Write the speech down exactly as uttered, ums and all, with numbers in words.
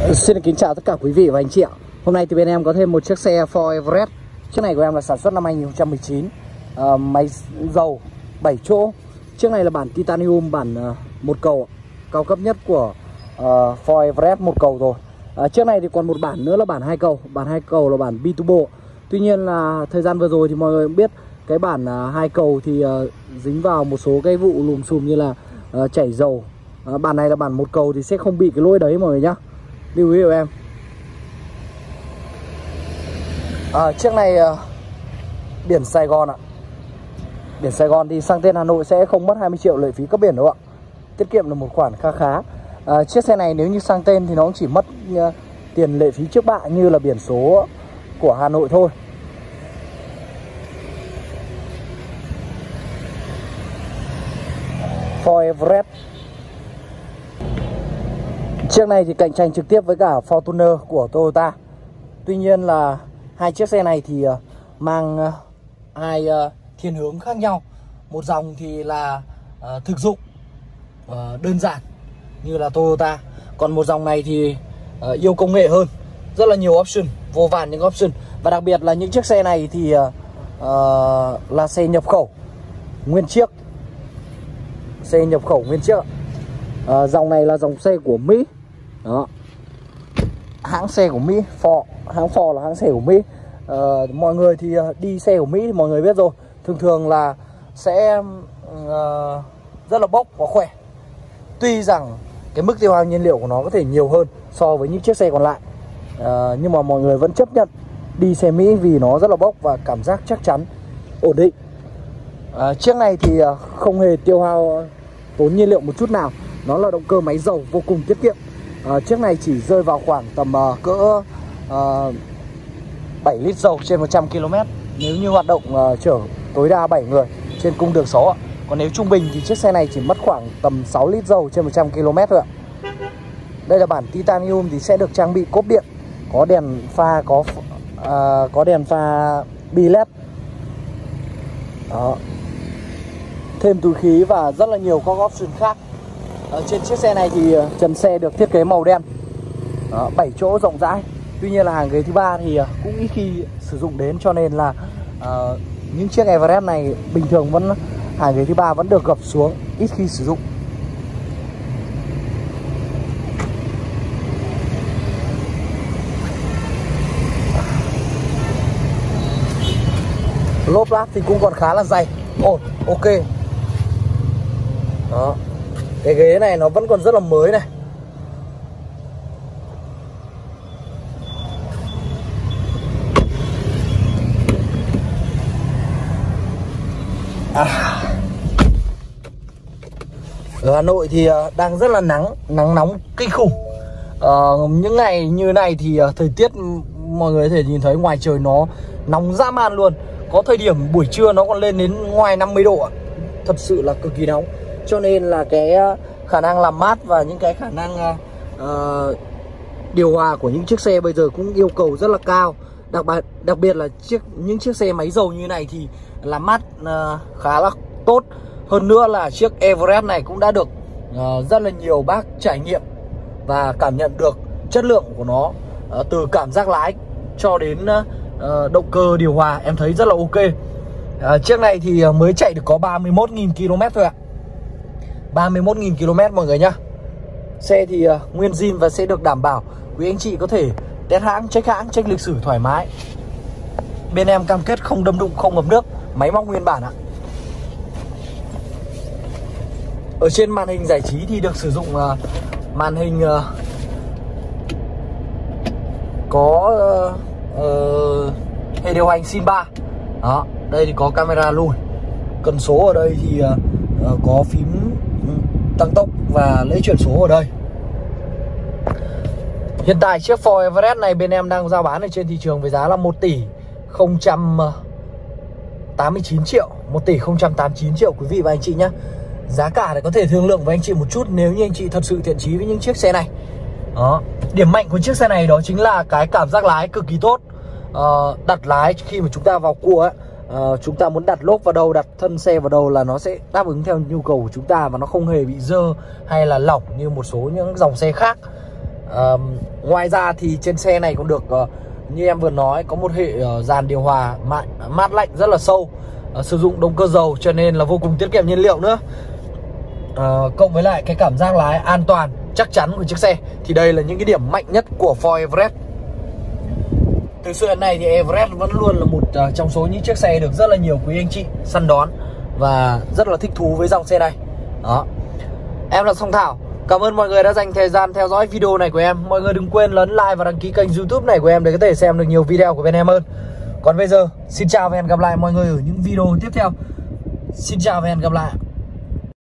Xin kính chào tất cả quý vị và anh chị ạ. Hôm nay thì bên em có thêm một chiếc xe Ford Everest. Chiếc này của em là sản xuất năm hai nghìn không trăm mười chín, uh, máy dầu bảy chỗ. Chiếc này là bản titanium, bản uh, một cầu cao cấp nhất của uh, Ford Everest, một cầu rồi. uh, Chiếc này thì còn một bản nữa là bản hai cầu. Bản hai cầu là bản Biturbo. Tuy nhiên là thời gian vừa rồi thì mọi người cũng biết cái bản uh, hai cầu thì uh, dính vào một số cái vụ lùm xùm như là uh, chảy dầu. uh, Bản này là bản một cầu thì sẽ không bị cái lỗi đấy mọi người nhá, lưu ý của em. à, Chiếc này uh, biển Sài Gòn ạ. Biển Sài Gòn thì sang tên Hà Nội sẽ không mất hai mươi triệu lệ phí cấp biển đâu ạ. Tiết kiệm được một khoản khá khá. à, Chiếc xe này nếu như sang tên thì nó cũng chỉ mất uh, tiền lệ phí trước bạ như là biển số của Hà Nội thôi. Ford Everest. Chiếc này thì cạnh tranh trực tiếp với cả Fortuner của Toyota. Tuy nhiên là hai chiếc xe này thì mang hai thiên hướng khác nhau. Một dòng thì là uh, thực dụng, uh, đơn giản như là Toyota. Còn một dòng này thì uh, yêu công nghệ hơn, rất là nhiều option, vô vàn những option. Và đặc biệt là những chiếc xe này thì uh, uh, là xe nhập khẩu nguyên chiếc. Xe nhập khẩu nguyên chiếc. uh, Dòng này là dòng xe của Mỹ. Đó, hãng xe của Mỹ, Ford, hãng Ford là hãng xe của Mỹ. uh, Mọi người thì đi xe của Mỹ thì mọi người biết rồi, thường thường là sẽ uh, rất là bốc và khỏe. Tuy rằng cái mức tiêu hao nhiên liệu của nó có thể nhiều hơn so với những chiếc xe còn lại, uh, nhưng mà mọi người vẫn chấp nhận đi xe Mỹ vì nó rất là bốc và cảm giác chắc chắn, ổn định. uh, Chiếc này thì uh, không hề tiêu hao tốn nhiên liệu một chút nào. Nó là động cơ máy dầu vô cùng tiết kiệm. Uh, chiếc này chỉ rơi vào khoảng tầm uh, cỡ uh, bảy lít dầu trên một trăm ki lô mét nếu như hoạt động uh, chở tối đa bảy người trên cung đường số. Còn nếu trung bình thì chiếc xe này chỉ mất khoảng tầm sáu lít dầu trên một trăm ki lô mét thôi ạ. Đây là bản titanium thì sẽ được trang bị cốp điện, có đèn pha, có uh, có đèn pha bi led. Đó, thêm túi khí và rất là nhiều các option khác. Ở trên chiếc xe này thì trần xe được thiết kế màu đen. Đó, bảy chỗ rộng rãi. Tuy nhiên là hàng ghế thứ ba thì cũng ít khi sử dụng đến, cho nên là uh, những chiếc Everest này bình thường vẫn hàng ghế thứ ba vẫn được gập xuống, ít khi sử dụng. Lốp lát thì cũng còn khá là dày, ổn, ok. Đó, cái ghế này nó vẫn còn rất là mới này. À. Ở Hà Nội thì đang rất là nắng, nắng nóng kinh khủng. ờ, Những ngày như này thì thời tiết mọi người có thể nhìn thấy ngoài trời nó nóng dã man luôn. Có thời điểm buổi trưa nó còn lên đến ngoài năm mươi độ. Thật sự là cực kỳ nóng. Cho nên là cái khả năng làm mát và những cái khả năng uh, điều hòa của những chiếc xe bây giờ cũng yêu cầu rất là cao. Đặc biệt, đặc biệt là chiếc những chiếc xe máy dầu như này thì làm mát uh, khá là tốt. Hơn nữa là chiếc Everest này cũng đã được uh, rất là nhiều bác trải nghiệm và cảm nhận được chất lượng của nó, uh, từ cảm giác lái cho đến uh, động cơ điều hòa, em thấy rất là ok. uh, Chiếc này thì mới chạy được có ba mươi mốt nghìn ki lô mét thôi ạ. ba mươi mốt nghìn ki lô mét mọi người nhá. Xe thì uh, nguyên zin và sẽ được đảm bảo. Quý anh chị có thể test hãng, check hãng, check lịch sử thoải mái. Bên em cam kết không đâm đụng, không ngập nước, máy móc nguyên bản ạ. Ở trên màn hình giải trí thì được sử dụng uh, màn hình uh, có uh, uh, hệ điều hành Sin ba. Đó, đây thì có camera lùi. Cần số ở đây thì uh, uh, có phím tăng tốc và lấy chuyển số ở đây. Hiện tại chiếc Ford Everest này bên em đang giao bán ở trên thị trường với giá là một tỷ không trăm tám mươi chín triệu, một tỷ không trăm tám mươi chín triệu quý vị và anh chị nhé. Giá cả thì có thể thương lượng với anh chị một chút nếu như anh chị thật sự thiện chí với những chiếc xe này. Đó, điểm mạnh của chiếc xe này đó chính là cái cảm giác lái cực kỳ tốt. uh, Đặt lái khi mà chúng ta vào cua ấy, uh, chúng ta muốn đặt lốp vào đâu, đặt thân xe vào đâu là nó sẽ đáp ứng theo nhu cầu của chúng ta, và nó không hề bị dơ hay là lỏng như một số những dòng xe khác. uh, Ngoài ra thì trên xe này cũng được uh, như em vừa nói, có một hệ uh, dàn điều hòa mát, mát lạnh rất là sâu, uh, sử dụng động cơ dầu cho nên là vô cùng tiết kiệm nhiên liệu nữa. uh, Cộng với lại cái cảm giác lái an toàn, chắc chắn của chiếc xe, thì đây là những cái điểm mạnh nhất của Ford Everest. Từ xưa đến nay thì Everest vẫn luôn là một uh, trong số những chiếc xe được rất là nhiều quý anh chị săn đón và rất là thích thú với dòng xe này. Đó. Em là Song Thảo. Cảm ơn mọi người đã dành thời gian theo dõi video này của em. Mọi người đừng quên nhấn like và đăng ký kênh YouTube này của em để có thể xem được nhiều video của bên em hơn. Còn bây giờ, xin chào và hẹn gặp lại mọi người ở những video tiếp theo. Xin chào và hẹn gặp lại.